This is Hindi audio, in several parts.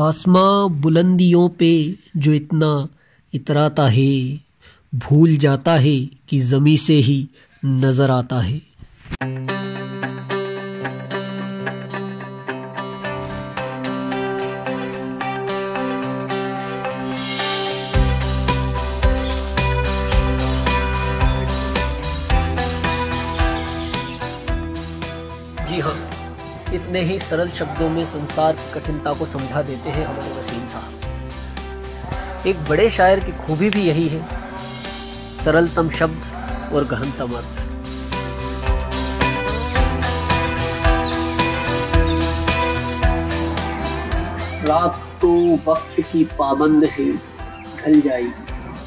आसमां बुलंदियों पे जो इतना इतराता है, भूल जाता है कि ज़मीं से ही नज़र आता है। जी हाँ, इतने ही सरल शब्दों में संसार की कठिनता को समझा देते हैं हमारे वसीम साहब। एक बड़े शायर की खूबी भी यही है, सरलतम शब्द और गहनतम अर्थ। रात तो वक्त की पाबंद है, ढल जाएगी।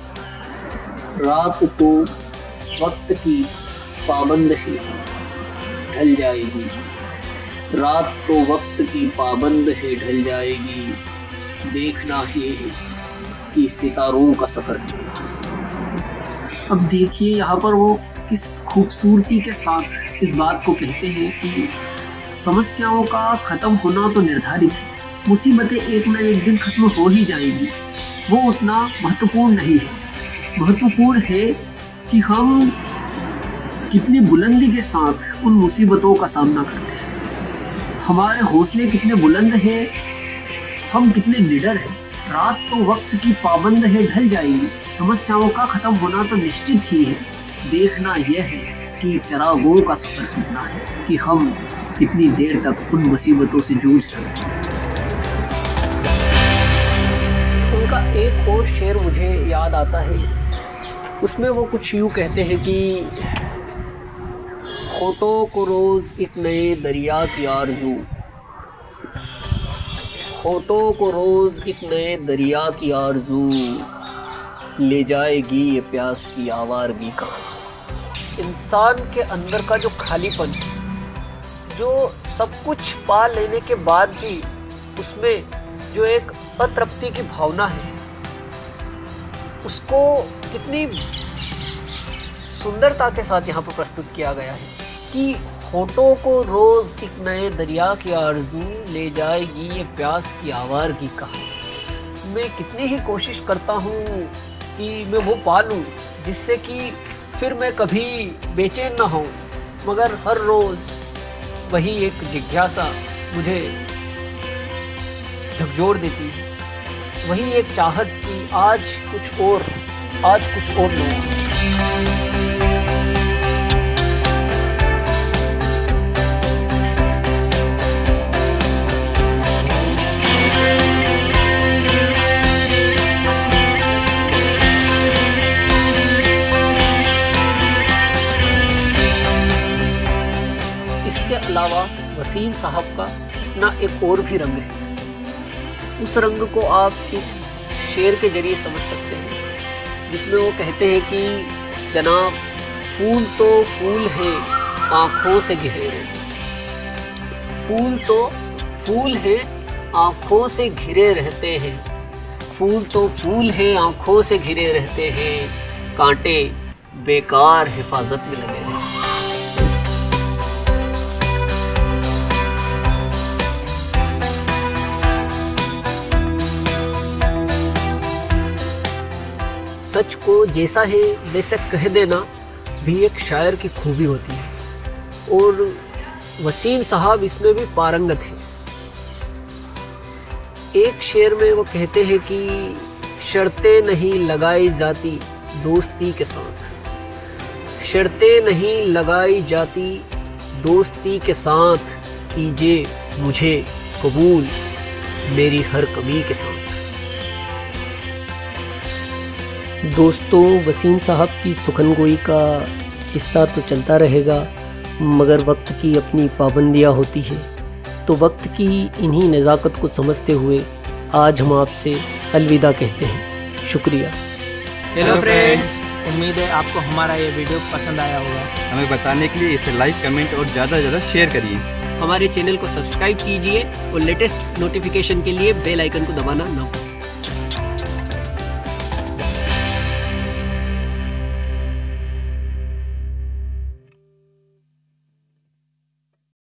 रात तो वक्त की पाबंद है, ढल जाएगी। रात तो वक्त की पाबंद है, ढल जाएगी। देखना ये है कि सितारों का सफर है। अब देखिए यहाँ पर वो किस खूबसूरती के साथ इस बात को कहते हैं कि समस्याओं का खत्म होना तो निर्धारित है, मुसीबतें एक न एक दिन खत्म हो ही जाएगी। वो उतना महत्वपूर्ण नहीं है। महत्वपूर्ण है कि हम कितनी बुलंदी के साथ उन मुसीबतों का सामना करते हैं। हमारे हौसले कितने बुलंद हैं, हम कितने निडर हैं। रात तो वक्त की पाबंद है, ढल जाएगी। समस्याओं का खत्म होना तो निश्चित ही है। देखना यह है कि चरागों का सफर कितना है, कि हम कितनी देर तक उन मुसीबतों से जूझ सकते हैं। उनका एक और शेर मुझे याद आता है, उसमें वो कुछ यूँ कहते हैं कि होठों को रोज एक नए दरिया की आरज़ू, होठों को रोज एक नए दरिया की आरज़ू, ले जाएगी ये प्यास की आवारगी का। इंसान के अंदर का जो खालीपन, जो सब कुछ पा लेने के बाद भी उसमें जो एक अतृप्ति की भावना है, उसको कितनी सुंदरता के साथ यहाँ पर प्रस्तुत किया गया है कि होठों को रोज एक नए दरिया की आरज़ू, ले जाएगी ये प्यास की आवारगी का। मैं कितनी ही कोशिश करता हूँ कि मैं वो पा लूँ जिससे कि फिर मैं कभी बेचैन ना हूँ, मगर हर रोज़ वही एक जिज्ञासा मुझे झकझोर देती है। वही एक चाहत कि आज कुछ और नया। इसके अलावा वसीम साहब का अपना एक और भी रंग है। उस रंग को आप इस शेर के जरिए समझ सकते हैं, जिसमें वो कहते हैं कि जनाब फूल तो फूल है आँखों से घिरे रहते, फूल तो फूल है आँखों से घिरे रहते हैं, फूल तो फूल है आँखों से घिरे रहते हैं, कांटे बेकार हिफाजत में लगे रहते हैं। सच को जैसा है वैसे कह देना भी एक शायर की खूबी होती है, और वसीम साहब इसमें भी पारंगत है। एक शेर में वो कहते हैं कि शर्तें नहीं लगाई जाती दोस्ती के साथ, शर्तें नहीं लगाई जाती दोस्ती के साथ, कीजिए मुझे कबूल मेरी हर कमी के साथ। दोस्तों, वसीम साहब की सुखनगोई का किस्सा तो चलता रहेगा, मगर वक्त की अपनी पाबंदियाँ होती है। तो वक्त की इन्हीं नज़ाकत को समझते हुए आज हम आपसे अलविदा कहते हैं। शुक्रिया। हेलो फ्रेंड्स, उम्मीद है आपको हमारा ये वीडियो पसंद आया होगा। हमें बताने के लिए इसे लाइक, कमेंट और ज़्यादा से ज़्यादा शेयर करिए। हमारे चैनल को सब्सक्राइब कीजिए और लेटेस्ट नोटिफिकेशन के लिए बेल आइकन को दबाना ना भूलिए।